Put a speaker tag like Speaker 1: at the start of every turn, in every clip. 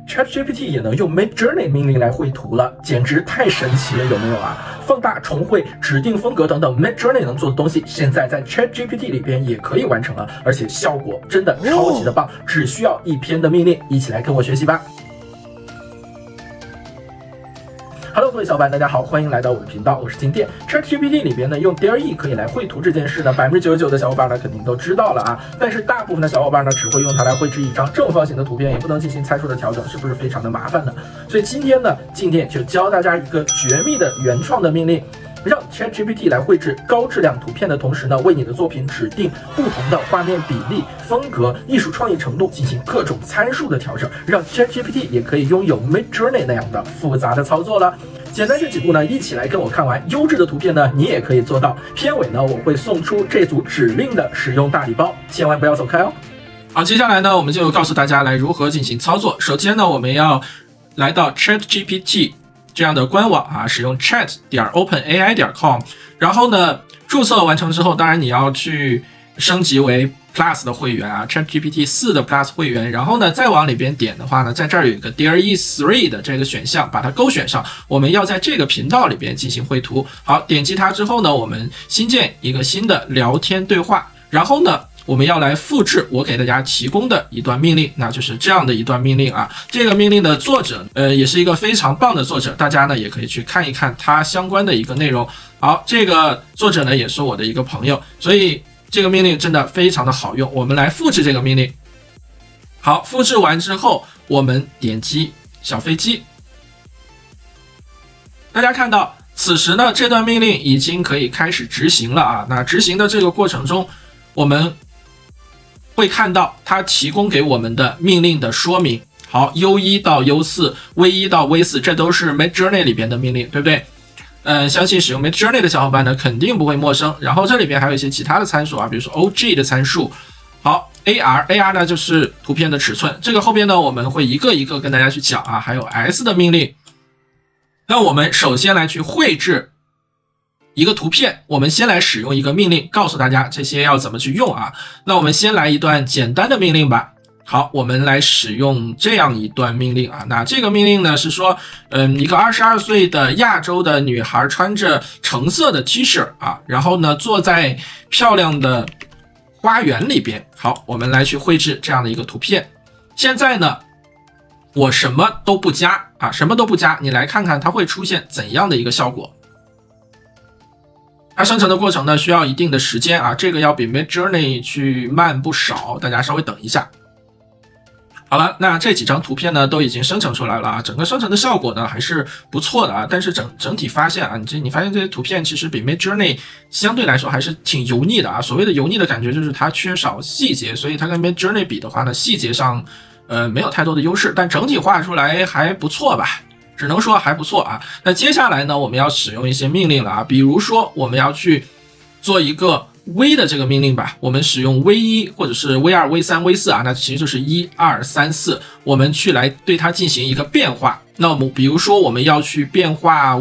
Speaker 1: ChatGPT 也能用 Midjourney 命令来绘图了，简直太神奇了，有没有啊？放大、重绘、指定风格等等 Midjourney 能做的东西，现在在 ChatGPT 里边也可以完成了，而且效果真的超级的棒，只需要1篇的命令，一起来跟我学习吧。Hello， 各位小伙伴，大家好，欢迎来到我的频道，我是金店。ChatGPT 里边呢，用 DALL-E 可以来绘图这件事呢，99%的小伙伴呢肯定都知道了啊。但是大部分的小伙伴呢，只会用它来绘制一张正方形的图片，也不能进行参数的调整，是不是非常的麻烦呢？所以今天呢，金店就教大家一个绝密的原创的命令。让 ChatGPT 来绘制高质量图片的同时呢，为你的作品指定不同的画面比例、风格、艺术创意程度，进行各种参数的调整，让 ChatGPT 也可以拥有 Midjourney 那样的复杂的操作了。简单这几步呢，一起来跟我看完。优质的图片呢，你也可以做到。片尾呢，我会送出这组指令的使用大礼包，千万不要走开哦。
Speaker 2: 好，接下来呢，我们就告诉大家来如何进行操作。首先呢，我们要来到 ChatGPT。这样的官网啊，使用 chat.openai.com， 然后呢，注册完成之后，当然你要去升级为 Plus 的会员啊 ，ChatGPT 4的 Plus 会员，然后呢，再往里边点的话呢，在这儿有一个 DALL-E 3的这个选项，把它勾选上，我们要在这个频道里边进行绘图。好，点击它之后呢，我们新建一个新的聊天对话，然后呢，我们要来复制我给大家提供的一段命令，那就是这样的一段命令啊。这个命令的作者，也是一个非常棒的作者，大家呢也可以去看一看他相关的一个内容。好，这个作者呢也是我的一个朋友，所以这个命令真的非常的好用。我们来复制这个命令。好，复制完之后，我们点击小飞机，大家看到，此时呢这段命令已经可以开始执行了啊。那执行的这个过程中，我们会看到它提供给我们的命令的说明。好 ，U1 到 U4、V1 到 V4， 这都是 Midjourney 里边的命令，对不对？相信使用 Midjourney 的小伙伴呢，肯定不会陌生。然后这里边还有一些其他的参数啊，比如说 OG 的参数。好 ，AR 呢就是图片的尺寸，这个后边呢我们会一个一个跟大家去讲啊。还有 S 的命令。那我们首先来去绘制一个图片，我们先来使用一个命令，告诉大家这些要怎么去用啊。那我们先来一段简单的命令吧。好，我们来使用这样一段命令啊。那这个命令呢是说，一个22岁的亚洲的女孩穿着橙色的 T 恤啊，然后呢坐在漂亮的花园里边。好，我们来去绘制这样的一个图片。现在呢，我什么都不加啊，什么都不加，你来看看它会出现怎样的一个效果。它生成的过程呢需要一定的时间啊，这个要比 Midjourney 去慢不少，大家稍微等一下。好了，那这几张图片呢都已经生成出来了啊，整个生成的效果呢还是不错的啊，但是整体发现啊，你发现这些图片其实比 Midjourney 相对来说还是挺油腻的啊。所谓的油腻的感觉就是它缺少细节，所以它跟 Midjourney 比的话呢，细节上没有太多的优势，但整体画出来还不错吧。只能说还不错啊。那接下来呢，我们要使用一些命令了啊，比如说我们要去做一个 V 的这个命令吧，我们使用 V1 或者是 V2、V3、V4 啊，那其实就是1、2、3、4，我们去来对它进行一个变化。那我们比如说我们要去变化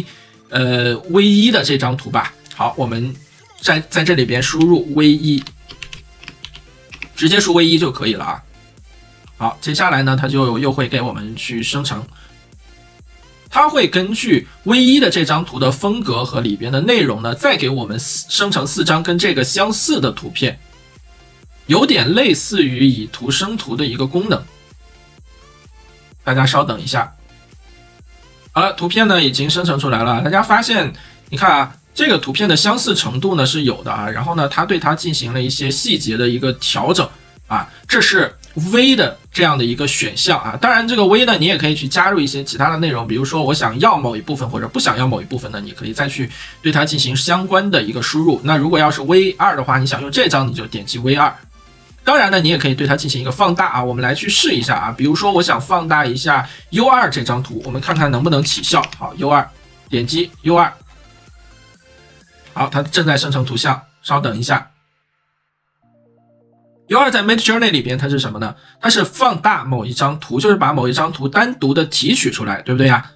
Speaker 2: V1 的这张图吧，好，我们在这里边输入 V1， 直接输 V1 就可以了啊。好，接下来呢，它就又会给我们去生成。它会根据 V1 的这张图的风格和里边的内容呢，再给我们生成4张跟这个相似的图片，有点类似于以图生图的一个功能。大家稍等一下。好了，图片呢已经生成出来了。大家发现，你看啊，这个图片的相似程度呢是有的啊，然后呢，它对它进行了一些细节的一个调整啊，这是 V 的这样的一个选项啊，当然这个 V 呢，你也可以去加入一些其他的内容，比如说我想要某一部分或者不想要某一部分呢，你可以再去对它进行相关的一个输入。那如果要是 V2 的话，你想用这张你就点击 V2。当然呢，你也可以对它进行一个放大啊，我们来去试一下啊，比如说我想放大一下 U2 这张图，我们看看能不能起效。好 ，U2， 点击 U2， 好，它正在生成图像，稍等一下。U2 在 Midjourney 里边它是什么呢？它是放大某一张图，就是把某一张图单独的提取出来，对不对呀？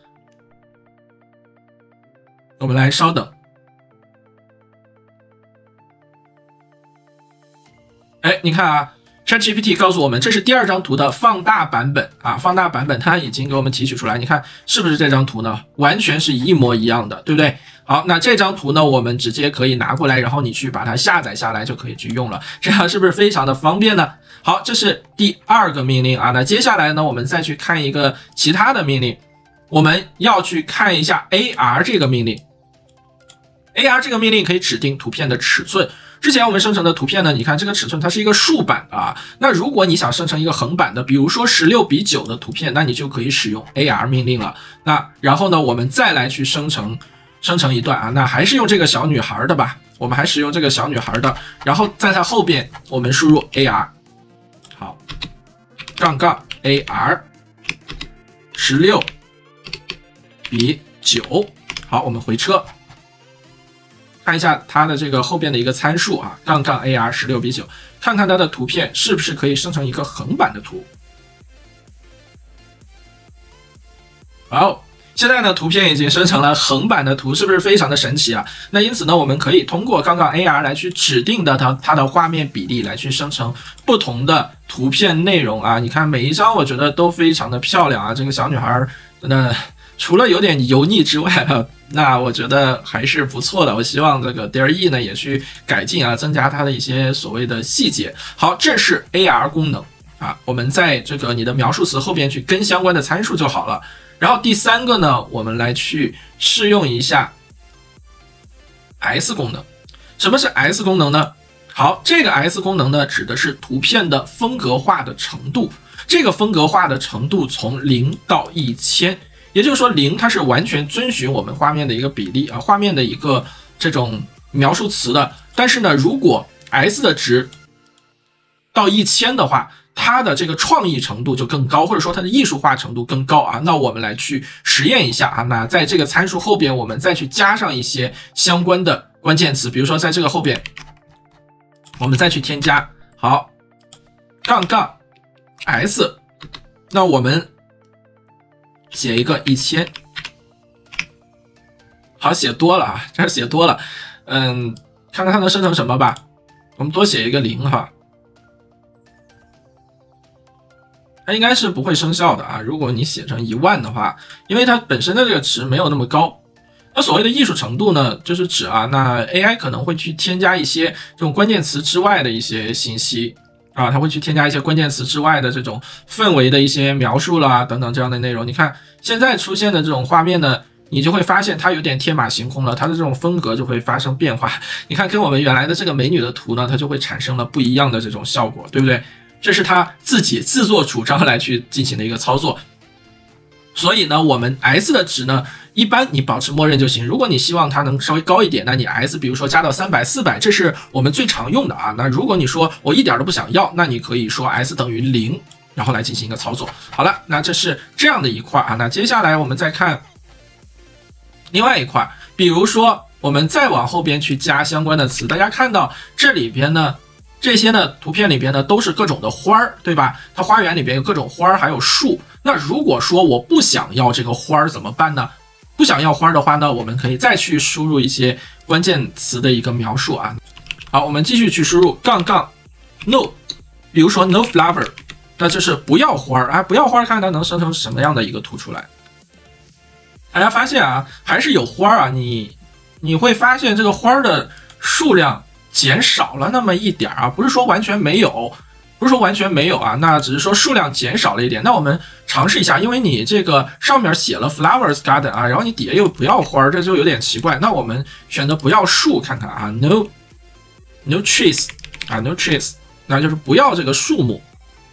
Speaker 2: 我们来稍等。哎，你看啊， ChatGPT 告诉我们，这是第2张图的放大版本啊，放大版本它已经给我们提取出来，你看是不是这张图呢？完全是一模一样的，对不对？好，那这张图呢，我们直接可以拿过来，然后你去把它下载下来就可以去用了，这样是不是非常的方便呢？好，这是第2个命令啊。那接下来呢，我们再去看一个其他的命令，我们要去看一下 AR 这个命令。AR 这个命令可以指定图片的尺寸。之前我们生成的图片呢，你看这个尺寸它是一个竖版的啊。那如果你想生成一个横版的，比如说16:9的图片，那你就可以使用 AR 命令了。那然后呢，我们再来去生成一段啊。那还是用这个小女孩的吧，我们还使用这个小女孩的，然后在它后边我们输入 AR， 好，杠杠 AR 16:9，好，我们回车。看一下它的这个后边的一个参数啊，杠杠 AR 16:9，看看它的图片是不是可以生成一个横版的图。好，现在呢图片已经生成了横版的图，是不是非常的神奇啊？那因此呢，我们可以通过杠杠 AR 来去指定的它的画面比例来去生成不同的图片内容啊。你看每一张我觉得都非常的漂亮啊，这个小女孩真的除了有点油腻之外啊，那我觉得还是不错的。我希望这个 DALL-E 呢也去改进啊，增加它的一些所谓的细节。好，这是 AR 功能啊，我们在这个你的描述词后边去跟相关的参数就好了。然后第3个呢，我们来去试用一下 S 功能。什么是 S 功能呢？好，这个 S 功能呢指的是图片的风格化的程度。这个风格化的程度从0到1000。也就是说0它是完全遵循我们画面的一个比例啊，画面的一个这种描述词的。但是呢，如果 S 的值到1000的话，它的这个创意程度就更高，或者说它的艺术化程度更高啊。那我们来去实验一下啊，那在这个参数后边我们再去加上一些相关的关键词，比如说在这个后边我们再去添加好杠杠 S， 那我们写一个1000，好，写多了啊，这写多了，看看它能生成什么吧。我们多写一个0哈，它应该是不会生效的啊。如果你写成10000的话，因为它本身的这个值没有那么高。那所谓的艺术程度呢，就是指啊，那 AI 可能会去添加一些这种关键词之外的一些信息。啊，它会去添加一些关键词之外的这种氛围的一些描述啦，等等这样的内容。你看现在出现的这种画面呢，你就会发现它有点天马行空了，它的这种风格就会发生变化。你看跟我们原来的这个美女的图呢，它就会产生了不一样的这种效果，对不对？这是它自己自作主张来去进行的一个操作。所以呢，我们 S 的值呢，一般你保持默认就行。如果你希望它能稍微高一点，那你 S 比如说加到300、400，这是我们最常用的啊。那如果你说我一点都不想要，那你可以说 S 等于0，然后来进行一个操作。好了，那这是这样的一块啊。那接下来我们再看另外一块，比如说我们再往后边去加相关的词，大家看到这里边呢，这些呢图片里边呢都是各种的花儿，对吧？它花园里边有各种花儿，还有树。那如果说我不想要这个花儿怎么办呢？不想要花儿的话呢，我们可以再去输入一些关键词的一个描述啊。好，我们继续去输入杠杠 no， 比如说 no flower， 那就是不要花儿啊，不要花儿，看它能生成什么样的一个图出来。大家发现啊，还是有花儿啊，你会发现这个花儿的数量减少了那么一点啊，不是说完全没有。不是说完全没有啊，那只是说数量减少了一点。那我们尝试一下，因为你这个上面写了 flowers garden 啊，然后你底下又不要花，这就有点奇怪。那我们选择不要树，看看啊 ，no trees 啊 ，no trees， 那就是不要这个树木。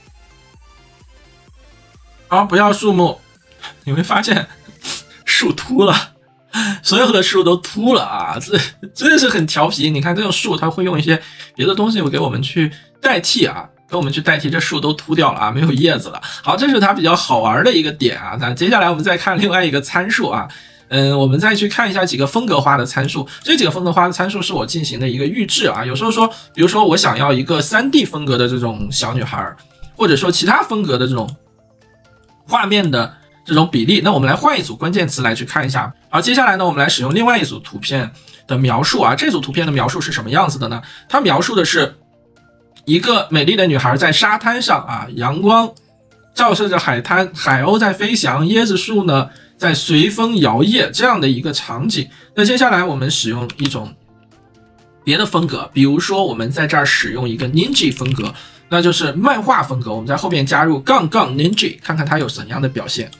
Speaker 2: 好，不要树木，你会发现树秃了。所有的树都秃了啊，这真的是很调皮。你看这种树，它会用一些别的东西给我们去代替啊。跟我们去代替，这树都秃掉了啊，没有叶子了。好，这是它比较好玩的一个点啊。那接下来我们再看另外一个参数啊，我们再去看一下几个风格化的参数。这几个风格化的参数是我进行的一个预制啊。有时候说，比如说我想要一个3D 风格的这种小女孩，或者说其他风格的这种画面的这种比例，那我们来换一组关键词来去看一下。好，接下来呢，我们来使用另外一组图片的描述啊。这组图片的描述是什么样子的呢？它描述的是一个美丽的女孩在沙滩上啊，阳光照射着海滩，海鸥在飞翔，椰子树呢在随风摇曳，这样的一个场景。那接下来我们使用一种别的风格，比如说我们在这儿使用一个 Ninja 风格，那就是漫画风格，我们在后面加入杠杠 Ninja， 看看它有怎样的表现。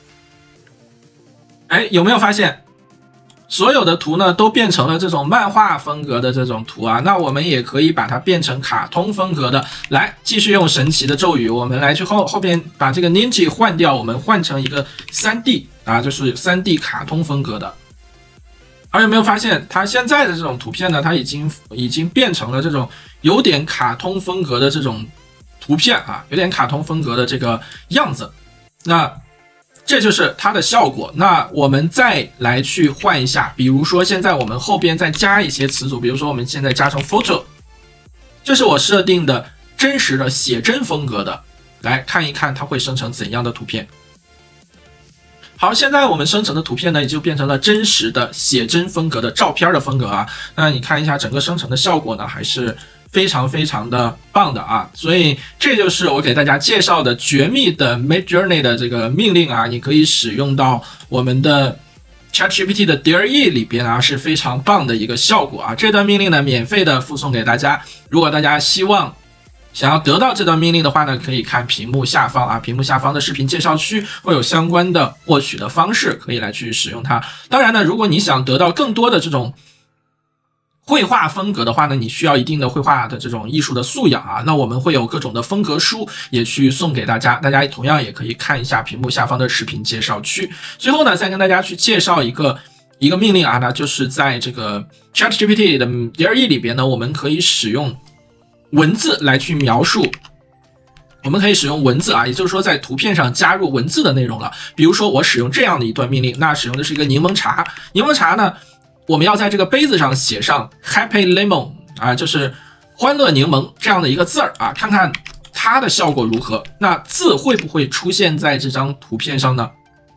Speaker 2: 哎，有没有发现所有的图呢都变成了这种漫画风格的这种图啊？那我们也可以把它变成卡通风格的。来，继续用神奇的咒语，我们来去后边把这个 Ninja 换掉，我们换成一个 3D 啊，就是3D 卡通风格的。而有没有发现它现在的这种图片呢？它已经变成了这种有点卡通风格的这种图片啊，有点卡通风格的这个样子。那这就是它的效果。那我们再来去换一下，比如说现在我们后边再加一些词组，比如说我们现在加成 photo， 这是我设定的真实的写真风格的，来看一看它会生成怎样的图片。好，现在我们生成的图片呢，也就变成了真实的写真风格的照片的风格啊。那你看一下整个生成的效果呢，还是非常非常的棒的啊。所以这就是我给大家介绍的绝密的 Midjourney 的这个命令啊，你可以使用到我们的 ChatGPT 的 Dear E 里边啊，是非常棒的一个效果啊。这段命令呢，免费的附送给大家。如果大家希望想要得到这段命令的话呢，可以看屏幕下方啊，屏幕下方的视频介绍区会有相关的获取的方式，可以来去使用它。当然呢，如果你想得到更多的这种绘画风格的话呢，你需要一定的绘画的这种艺术的素养啊。那我们会有各种的风格书也去送给大家，大家同样也可以看一下屏幕下方的视频介绍区。最后呢，再跟大家去介绍一个命令啊，那就是在这个 ChatGPT 的 Dear E 里边呢，我们可以使用文字来去描述，我们可以使用文字啊，也就是说在图片上加入文字的内容了。比如说我使用这样的一段命令，那使用的是一个柠檬茶，柠檬茶呢，我们要在这个杯子上写上 Happy Lemon 啊，就是欢乐柠檬这样的一个字儿啊，看看它的效果如何。那字会不会出现在这张图片上呢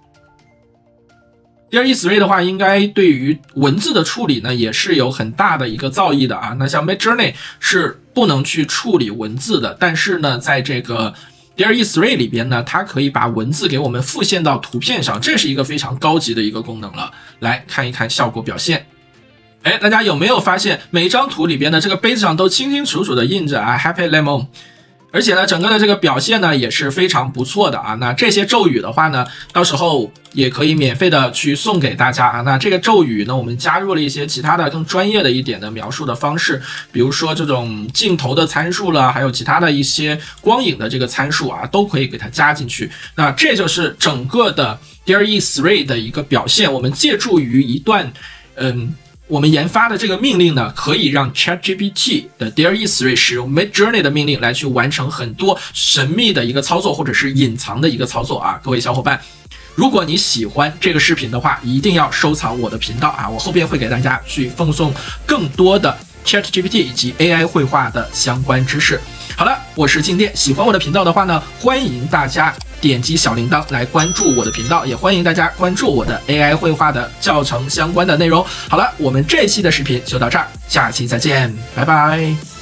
Speaker 2: ？Dear E3 的话，应该对于文字的处理呢，也是有很大的一个造诣的啊。那像 Midjourney 是不能去处理文字的，但是呢，在这个 Dear E3 里边呢，它可以把文字给我们复现到图片上，这是一个非常高级的一个功能了。来看一看效果表现。哎，大家有没有发现每张图里边的这个杯子上都清清楚楚的印着啊 Happy Lemon？而且呢，整个的这个表现呢也是非常不错的啊。那这些咒语的话呢，到时候也可以免费的去送给大家啊。那这个咒语呢，我们加入了一些其他的更专业的一点的描述的方式，比如说这种镜头的参数了，还有其他的一些光影的这个参数啊，都可以给它加进去。那这就是整个的 Dear E3 的一个表现。我们借助于一段我们研发的这个命令呢，可以让 ChatGPT 的 Dear E3 使用 Midjourney 的命令来去完成很多神秘的一个操作，或者是隐藏的一个操作啊。各位小伙伴，如果你喜欢这个视频的话，一定要收藏我的频道啊，我后边会给大家去奉送更多的 ChatGPT 以及 AI 绘画的相关知识。好了，我是静电，喜欢我的频道的话呢，欢迎大家点击小铃铛来关注我的频道，也欢迎大家关注我的 AI 绘画的教程相关的内容。好了，我们这期的视频就到这儿，下期再见，拜拜。